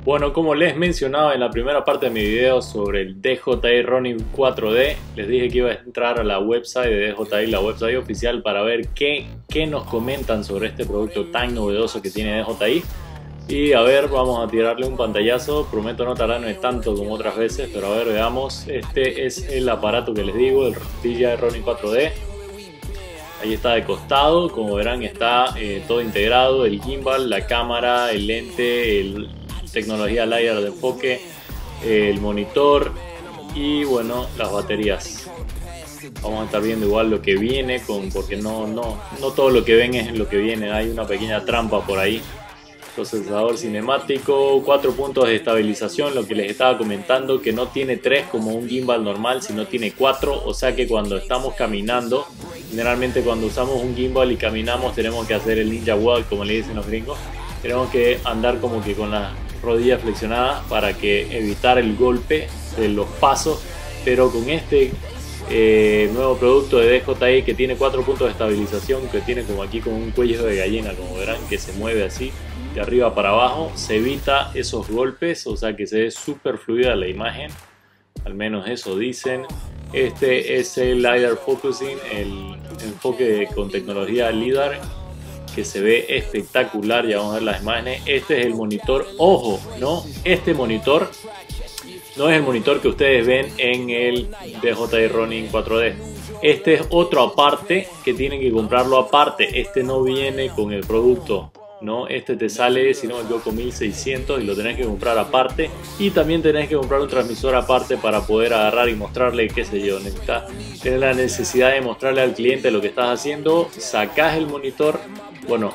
Bueno, como les mencionaba en la primera parte de mi video sobre el DJI Ronin 4D, les dije que iba a entrar a la website de DJI, la website oficial, para ver qué nos comentan sobre este producto tan novedoso que tiene DJI. Y a ver, vamos a tirarle un pantallazo, prometo no tardarme tanto como otras veces, pero a ver, veamos. Este es el aparato que les digo, el DJI Ronin 4D. Ahí está de costado, como verán está todo integrado, el gimbal, la cámara, el lente, tecnología LiDAR de enfoque, el monitor y bueno, las baterías. Vamos a estar viendo igual lo que viene, porque no todo lo que ven es lo que viene, hay una pequeña trampa por ahí. Procesador cinemático, 4 puntos de estabilización, lo que les estaba comentando, que no tiene 3 como un gimbal normal, sino tiene 4, o sea que cuando estamos caminando, generalmente cuando usamos un gimbal y caminamos tenemos que hacer el ninja walk, como le dicen los gringos, tenemos que andar como que con las rodillas flexionadas para que evitar el golpe de los pasos, pero con este nuevo producto de DJI que tiene 4 puntos de estabilización, que tiene como aquí como un cuello de gallina, como verán, que se mueve así de arriba para abajo, se evita esos golpes, o sea que se ve súper fluida la imagen, al menos eso dicen. Este es el LiDAR Focusing, el enfoque con tecnología LiDAR, que se ve espectacular. Ya vamos a ver las imágenes. Este es el monitor, ojo, no, este monitor no es el monitor que ustedes ven en el DJI Ronin 4D. Este es otro aparte que tienen que comprarlo aparte. Este no viene con el producto, ¿no? Este te sale, si no me equivoco, 1600 y lo tenés que comprar aparte. Y también tenés que comprar un transmisor aparte para poder agarrar y mostrarle, qué sé yo, necesitas tener la necesidad de mostrarle al cliente lo que estás haciendo. Sacás el monitor, bueno,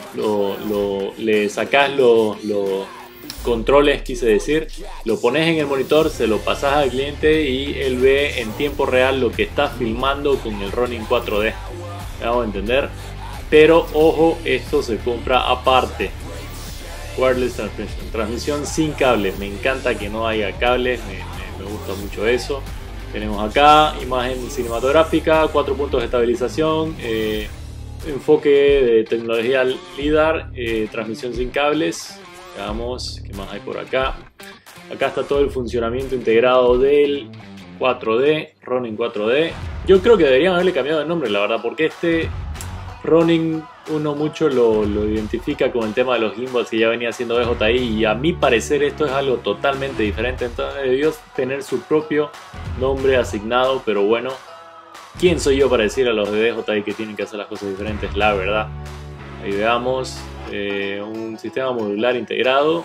le sacás los controles, quise decir, lo pones en el monitor, se lo pasas al cliente y él ve en tiempo real lo que estás filmando con el Ronin 4D. ¿Me hago entender? Pero ojo, esto se compra aparte. Wireless transmisión sin cables. Me encanta que no haya cables, me gusta mucho eso. Tenemos acá imagen cinematográfica, 4 puntos de estabilización, enfoque de tecnología LiDAR, transmisión sin cables. Veamos qué más hay por acá. Acá está todo el funcionamiento integrado del 4D, Ronin 4D. Yo creo que deberían haberle cambiado el nombre, la verdad, porque este Ronin uno mucho lo identifica con el tema de los gimbals que ya venía haciendo DJI, y a mi parecer esto es algo totalmente diferente, entonces debió tener su propio nombre asignado, pero bueno, ¿quién soy yo para decir a los de DJI que tienen que hacer las cosas diferentes? La verdad. Ahí veamos un sistema modular integrado.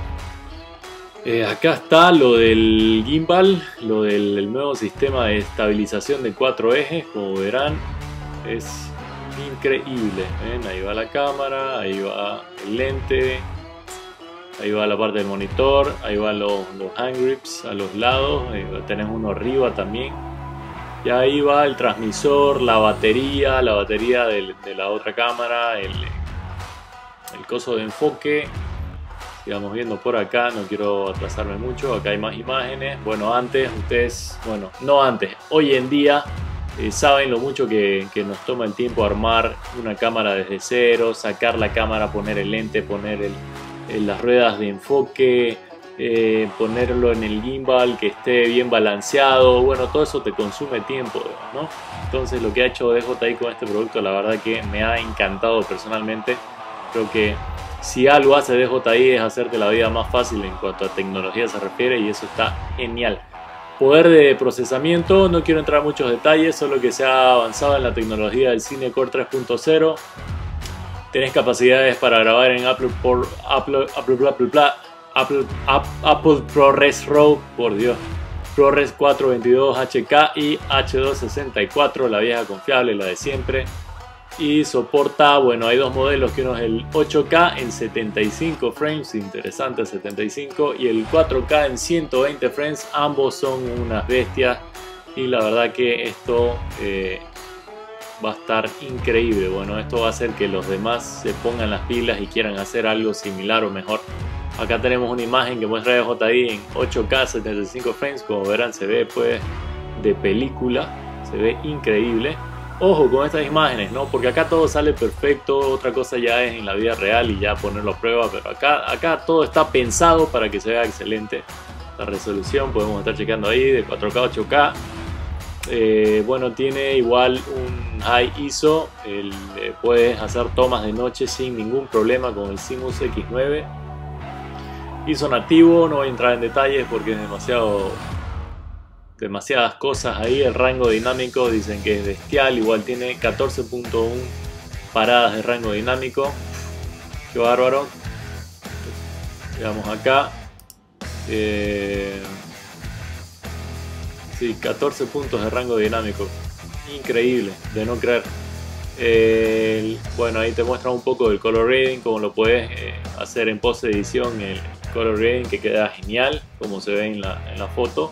Acá está lo del gimbal, lo del nuevo sistema de estabilización de 4 ejes, como verán, es increíble. ¿Ven? Ahí va la cámara, ahí va el lente, ahí va la parte del monitor, ahí van los hand grips a los lados, tenés uno arriba también. Y ahí va el transmisor, la batería de la otra cámara, el coso de enfoque. Sigamos viendo por acá, no quiero atrasarme mucho, acá hay más imágenes. Bueno, antes, ustedes, bueno, no antes, hoy en día saben lo mucho que nos toma el tiempo armar una cámara desde cero, sacar la cámara, poner el lente, poner las ruedas de enfoque, ponerlo en el gimbal, que esté bien balanceado. Bueno, todo eso te consume tiempo, ¿no? Entonces lo que ha hecho DJI con este producto, la verdad que me ha encantado personalmente. Creo que si algo hace DJI es hacerte la vida más fácil en cuanto a tecnología se refiere, y eso está genial. Poder de procesamiento, no quiero entrar en muchos detalles, solo que se ha avanzado en la tecnología del CineCore 3.0. Tenés capacidades para grabar en Apple ProRes RAW, por Dios, ProRes 422 HK y H264, la vieja confiable, la de siempre. Y soporta, bueno, hay dos modelos, que uno es el 8K en 75 frames, interesante, 75, y el 4K en 120 frames, ambos son unas bestias, y la verdad que esto va a estar increíble. Bueno, esto va a hacer que los demás se pongan las pilas y quieran hacer algo similar o mejor. Acá tenemos una imagen que muestra DJI en 8K 75 frames, como verán se ve pues de película, se ve increíble. Ojo con estas imágenes, ¿no? Porque acá todo sale perfecto, otra cosa ya es en la vida real y ya ponerlo a prueba, pero acá todo está pensado para que se vea excelente. La resolución podemos estar chequeando ahí de 4K a 8K. Bueno, tiene igual un high ISO, puedes hacer tomas de noche sin ningún problema con el Simus X9. ISO nativo, no voy a entrar en detalles porque es demasiadas cosas ahí. El rango dinámico dicen que es bestial, igual tiene 14.1 paradas de rango dinámico. Qué bárbaro. Veamos acá. Sí, 14 puntos de rango dinámico. Increíble, de no creer. Bueno, ahí te muestra un poco del color grading, como lo puedes hacer en post edición, el color grading que queda genial, como se ve en la foto.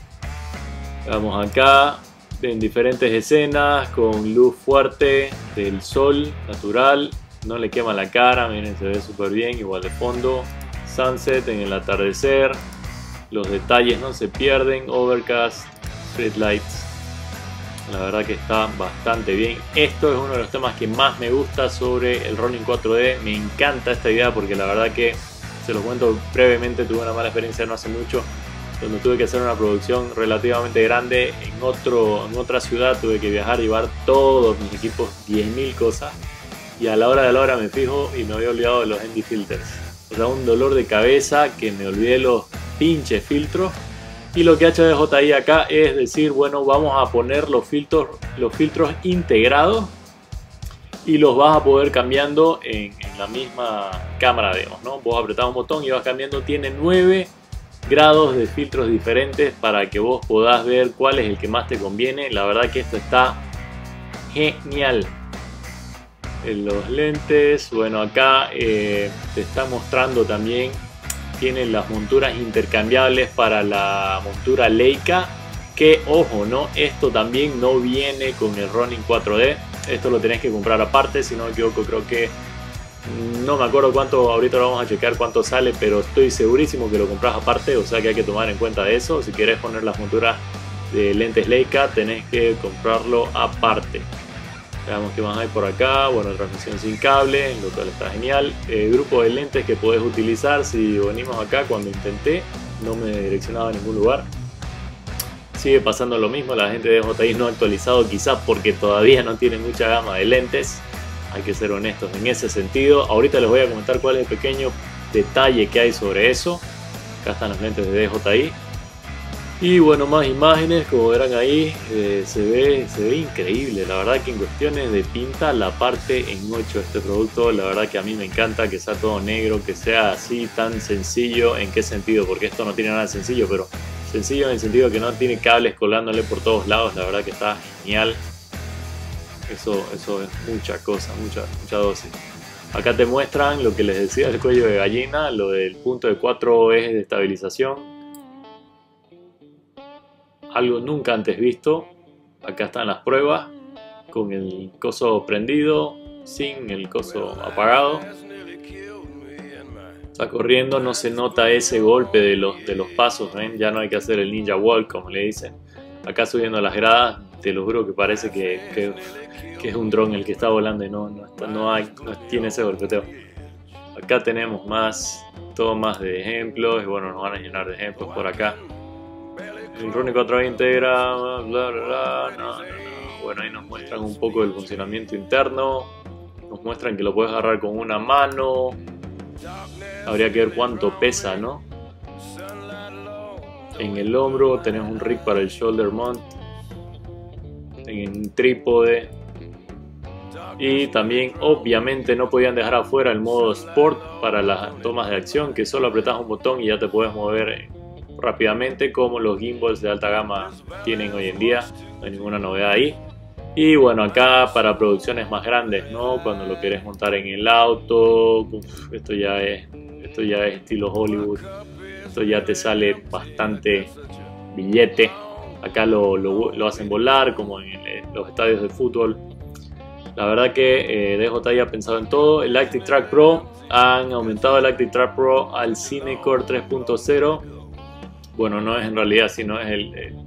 Vamos acá, en diferentes escenas, con luz fuerte del sol natural, no le quema la cara, miren, se ve súper bien, igual de fondo. Sunset en el atardecer, los detalles no se pierden, overcast, street lights, la verdad que está bastante bien. Esto es uno de los temas que más me gusta sobre el Ronin 4D, me encanta esta idea porque la verdad que, se lo cuento brevemente, tuve una mala experiencia no hace mucho, donde tuve que hacer una producción relativamente grande en otra ciudad, tuve que viajar, llevar todos mis equipos, 10.000 cosas, y a la hora de la hora me fijo y me había olvidado de los ND filters. O sea, un dolor de cabeza que me olvidé los pinches filtros. Y lo que ha hecho DJI acá es decir, bueno, vamos a poner los filtros integrados y los vas a poder cambiando en la misma cámara, digamos, ¿no? Vos apretás un botón y vas cambiando, tiene 9 grados de filtros diferentes para que vos podás ver cuál es el que más te conviene. La verdad que esto está genial. Los lentes, bueno, acá te está mostrando también, tienen las monturas intercambiables para la montura Leica, que ojo, ¿no? Esto también no viene con el Ronin 4D, esto lo tenés que comprar aparte, si no me equivoco, creo que, no me acuerdo cuánto, ahorita lo vamos a checar cuánto sale, pero estoy segurísimo que lo compras aparte, o sea que hay que tomar en cuenta de eso. Si querés poner las monturas de lentes Leica, tenés que comprarlo aparte. Veamos qué más hay por acá. Bueno, transmisión sin cable, lo cual está genial. Grupo de lentes que podés utilizar. Si venimos acá, cuando intenté, no me direccionaba a ningún lugar. Sigue pasando lo mismo, la gente de DJI no ha actualizado, quizás porque todavía no tiene mucha gama de lentes. Hay que ser honestos en ese sentido. Ahorita les voy a comentar cuál es el pequeño detalle que hay sobre eso. Acá están los lentes de DJI. Y bueno, más imágenes, como verán ahí, se ve increíble. La verdad que en cuestiones de pinta, la parte en 8 de este producto, la verdad que a mí me encanta que sea todo negro, que sea así tan sencillo. ¿En qué sentido? Porque esto no tiene nada de sencillo, pero sencillo en el sentido que no tiene cables colgándole por todos lados. La verdad que está genial. Eso es mucha cosa, mucha dosis. Acá te muestran lo que les decía del cuello de gallina, lo del punto de 4 ejes de estabilización. Algo nunca antes visto. Acá están las pruebas con el coso prendido, sin el coso apagado. Está corriendo, no se nota ese golpe de los pasos, ¿ven? Ya no hay que hacer el ninja walk, como le dicen. Acá subiendo las gradas, te lo juro que parece que es un dron el que está volando y no tiene ese golpeteo. Acá tenemos más tomas de ejemplos y bueno, nos van a llenar de ejemplos por acá. El Ronin 4D integra, bla bla bla, no. Bueno, ahí nos muestran un poco del funcionamiento interno, nos muestran que lo puedes agarrar con una mano, habría que ver cuánto pesa, ¿no? En el hombro tenés un rig para el shoulder mount, en un trípode, y también obviamente no podían dejar afuera el modo Sport para las tomas de acción, que solo apretás un botón y ya te puedes mover rápidamente como los gimbals de alta gama tienen hoy en día. No hay ninguna novedad ahí. Y bueno, acá para producciones más grandes, ¿no? Cuando lo querés montar en el auto, esto ya es estilo Hollywood, esto ya te sale bastante billete. Acá lo hacen volar como en los estadios de fútbol. La verdad que DJI ha pensado en todo. El Active Track Pro, han aumentado el Active Track Pro al Cinecore 3.0. Bueno, no es en realidad, sino es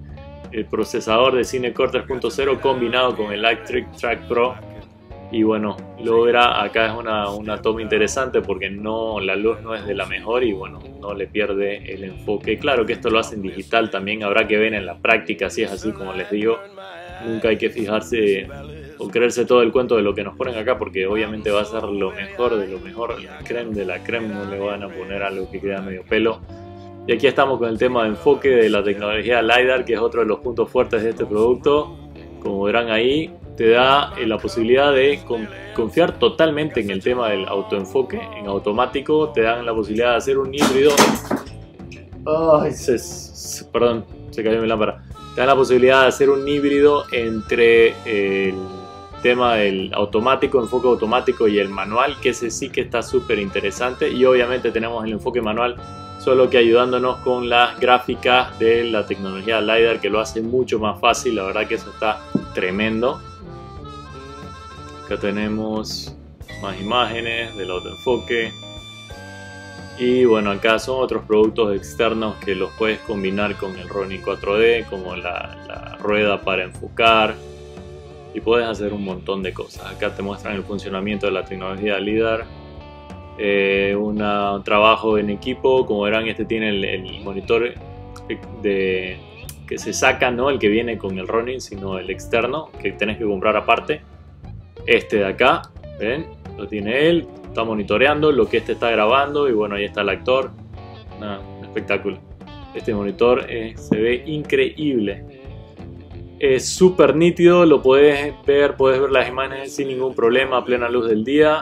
el procesador de Cinecore 3.0 combinado con el Electric Track Pro. Y bueno, logra, acá es una toma interesante porque la luz no es de la mejor y bueno, no le pierde el enfoque. Claro que esto lo hacen digital, también habrá que ver en la práctica si es así, como les digo. Nunca hay que fijarse o creerse todo el cuento de lo que nos ponen acá, porque obviamente va a ser lo mejor de lo mejor, la creme de la creme, no le van a poner algo que queda medio pelo. Y aquí estamos con el tema de enfoque de la tecnología LiDAR, que es otro de los puntos fuertes de este producto. Como verán ahí, te da la posibilidad de confiar totalmente en el tema del autoenfoque, en automático. Te dan la posibilidad de hacer un híbrido. Ay, perdón, se cayó mi lámpara. Te dan la posibilidad de hacer un híbrido entre el tema del automático, enfoque automático y el manual, que ese sí que está súper interesante. Y obviamente tenemos el enfoque manual, solo que ayudándonos con las gráficas de la tecnología LiDAR, que lo hace mucho más fácil. La verdad que eso está tremendo. Acá tenemos más imágenes del autoenfoque. Y bueno, acá son otros productos externos que los puedes combinar con el Ronin 4D, como la rueda para enfocar. Y puedes hacer un montón de cosas. Acá te muestran el funcionamiento de la tecnología LiDAR. Un trabajo en equipo. Como verán, este tiene el monitor que se saca, no el que viene con el Ronin, sino el externo, que tenés que comprar aparte. Este de acá, ¿ven? Lo tiene él. Está monitoreando lo que este está grabando y bueno, ahí está el actor. Un espectáculo. Este monitor se ve increíble. Es súper nítido, lo puedes ver las imágenes sin ningún problema a plena luz del día.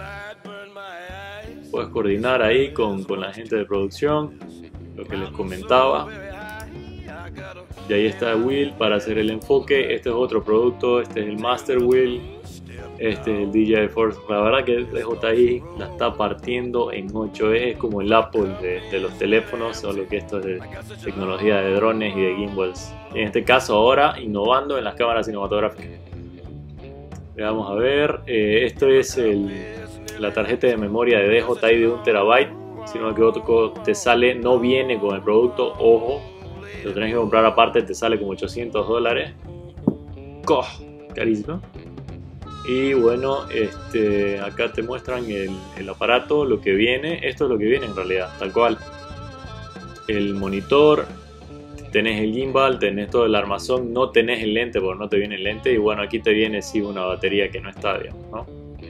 Puedes coordinar ahí con la gente de producción, lo que les comentaba. Y ahí está el wheel para hacer el enfoque. Este es otro producto, este es el Master Wheel. Este es el DJI Force. La verdad que el DJI la está partiendo en 8. Es como el Apple de los teléfonos, solo que esto es de tecnología de drones y de gimbals. En este caso ahora innovando en las cámaras cinematográficas. Vamos a ver. Esto es la tarjeta de memoria de DJI de 1 TB. Si no me equivoco, te sale, no viene con el producto. Ojo, lo tenés que comprar aparte, te sale como $800. Carísimo. Y bueno, acá te muestran el aparato, lo que viene. Esto es lo que viene en realidad, tal cual. El monitor, tenés el gimbal, tenés todo el armazón, no tenés el lente porque no te viene el lente. Y bueno, aquí te viene sí una batería que no está, digamos, ¿no?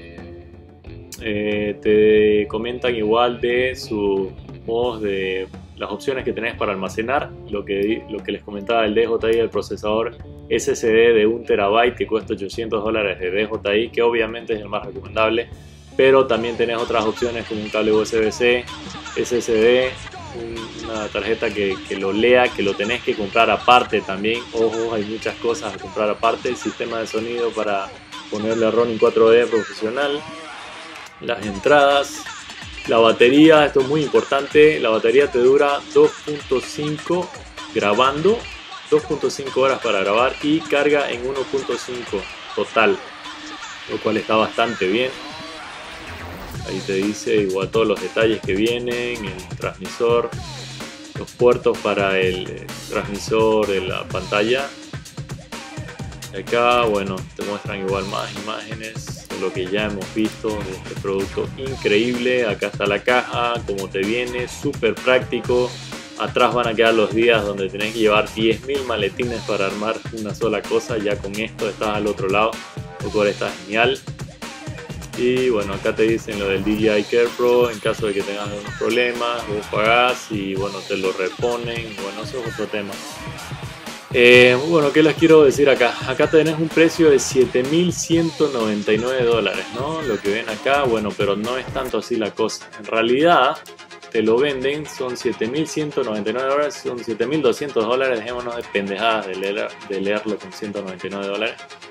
Te comentan igual de sus modos, de las opciones que tenés para almacenar. Lo que les comentaba, el DJI, el procesador SSD de 1 TB que cuesta $800 de DJI, que obviamente es el más recomendable, pero también tenés otras opciones como un cable USB-C, SSD, una tarjeta que lo lea, que lo tenés que comprar aparte también. Ojo, hay muchas cosas a comprar aparte. El sistema de sonido para ponerle a Ronin 4D profesional, las entradas, la batería. Esto es muy importante, la batería te dura 2.5 grabando, 2.5 horas para grabar y carga en 1.5 total, lo cual está bastante bien. Ahí te dice igual todos los detalles que vienen, el transmisor, los puertos para el transmisor de la pantalla. Y acá, bueno, te muestran igual más imágenes de lo que ya hemos visto de este producto increíble. Acá está la caja, como te viene, súper práctico. Atrás van a quedar los días donde tenés que llevar 10.000 maletines para armar una sola cosa. Ya con esto estás al otro lado, lo cual está genial. Y bueno, acá te dicen lo del DJI Care Pro, en caso de que tengas algunos problemas, vos pagás y bueno, te lo reponen. Bueno, eso es otro tema. Bueno, ¿qué les quiero decir acá? Acá tenés un precio de $7.199, ¿no? Lo que ven acá, bueno, pero no es tanto así la cosa. En realidad, te lo venden, son $7.199, son $7.200, dejémonos de pendejadas de leerlo con $199.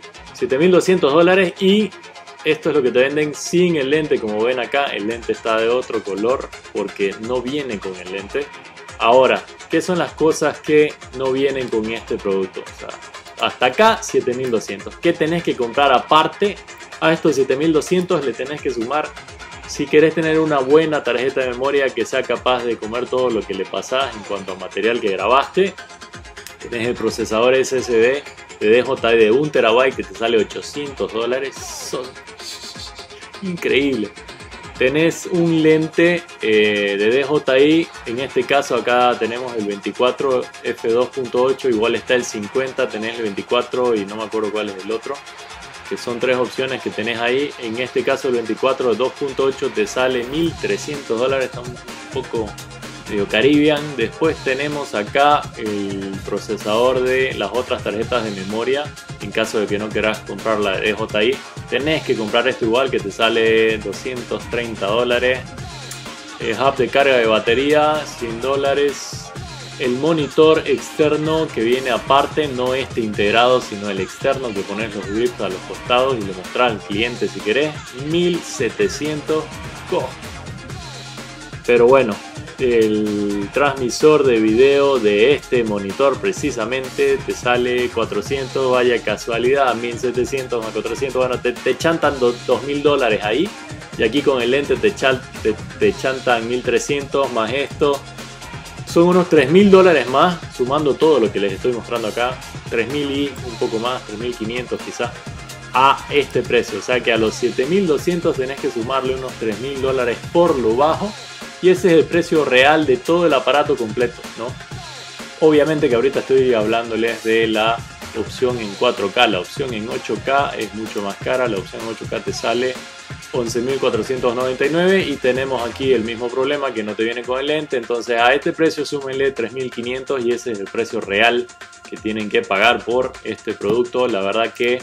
$7.200 y esto es lo que te venden sin el lente. Como ven acá, el lente está de otro color porque no viene con el lente. Ahora, ¿qué son las cosas que no vienen con este producto? O sea, hasta acá 7.200. ¿Qué tenés que comprar aparte? A estos 7.200 le tenés que sumar, si querés tener una buena tarjeta de memoria que sea capaz de comer todo lo que le pasás en cuanto a material que grabaste, Tenés el procesador SSD de DJI de 1 TB que te sale $800. Son increíble. Tenés un lente de DJI, en este caso acá tenemos el 24 f2.8, igual está el 50, tenés el 24 y no me acuerdo cuál es el otro, que son tres opciones que tenés ahí. En este caso el 24 2.8 te sale $1300, está un poco medio Caribbean. Después tenemos acá el procesador de las otras tarjetas de memoria, en caso de que no quieras comprar la de DJI. Tenés que comprar esto igual, que te sale $230. Hub de carga de batería, $100. El monitor externo que viene aparte, no este integrado, sino el externo, que pones los grips a los costados y le mostrás al cliente si querés, $1700. Pero bueno, el transmisor de video de este monitor precisamente te sale $400, vaya casualidad, 1700 más 400, bueno, te chantan $2000 ahí, y aquí con el lente te chantan 1300 más esto, son unos $3000 más, sumando todo lo que les estoy mostrando acá, 3000 y un poco más, 3500 quizás, a este precio. O sea que a los 7200 tenés que sumarle unos $3000 por lo bajo. Y ese es el precio real de todo el aparato completo, ¿no? Obviamente que ahorita estoy hablándoles de la opción en 4K. La opción en 8K es mucho más cara. La opción en 8K te sale $11.499 y tenemos aquí el mismo problema, que no te viene con el lente. Entonces a este precio súmenle 3.500 y ese es el precio real que tienen que pagar por este producto. La verdad que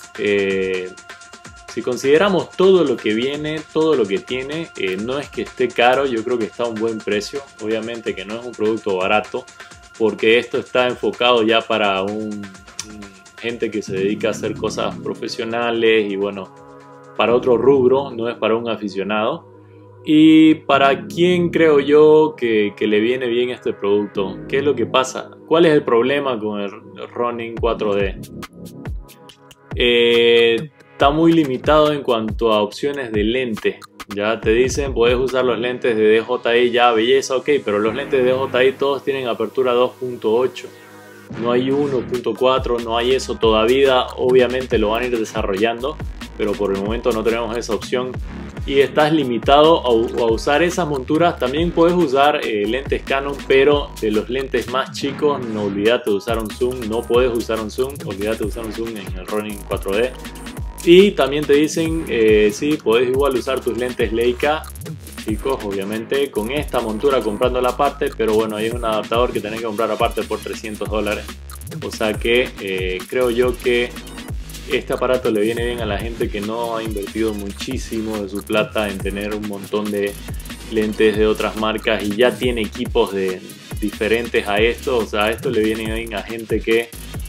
si consideramos todo lo que viene, todo lo que tiene, no es que esté caro, yo creo que está a un buen precio. Obviamente que no es un producto barato, porque esto está enfocado ya para gente que se dedica a hacer cosas profesionales y bueno, para otro rubro, no es para un aficionado. Y para quién creo yo que le viene bien este producto. ¿Qué es lo que pasa? ¿Cuál es el problema con el Ronin 4D? Está muy limitado en cuanto a opciones de lente. Ya te dicen, puedes usar los lentes de DJI, ya belleza, ok, pero los lentes de DJI todos tienen apertura 2.8. No hay 1.4, no hay eso todavía. Obviamente lo van a ir desarrollando, pero por el momento no tenemos esa opción. Y estás limitado a usar esas monturas. También puedes usar lentes Canon, pero de los lentes más chicos, no, olvídate de usar un zoom. No puedes usar un zoom, olvídate de usar un zoom en el Ronin 4D. Y también te dicen, sí, podés igual usar tus lentes Leica, chicos, obviamente, con esta montura comprando la parte, pero bueno, hay un adaptador que tenés que comprar aparte por $300. O sea que creo yo que este aparato le viene bien a la gente que no ha invertido muchísimo de su plata en tener un montón de lentes de otras marcas y ya tiene equipos diferentes a esto. O sea, esto le viene bien a gente que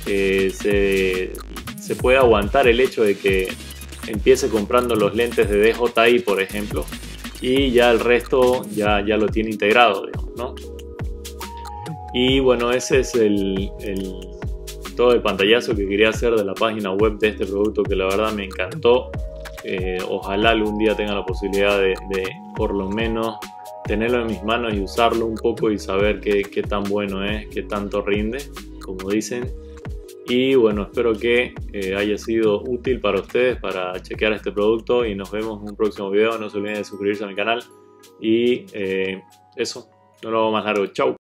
se puede aguantar el hecho de que empiece comprando los lentes de DJI, por ejemplo, y ya el resto ya lo tiene integrado, digamos, ¿no? Y bueno, ese es todo el pantallazo que quería hacer de la página web de este producto, que la verdad me encantó. Ojalá algún día tenga la posibilidad de por lo menos tenerlo en mis manos y usarlo un poco y saber qué tan bueno es, qué tanto rinde, como dicen. Y bueno, espero que haya sido útil para ustedes para chequear este producto y nos vemos en un próximo video. No se olviden de suscribirse a mi canal y eso, no lo hago más largo. Chau.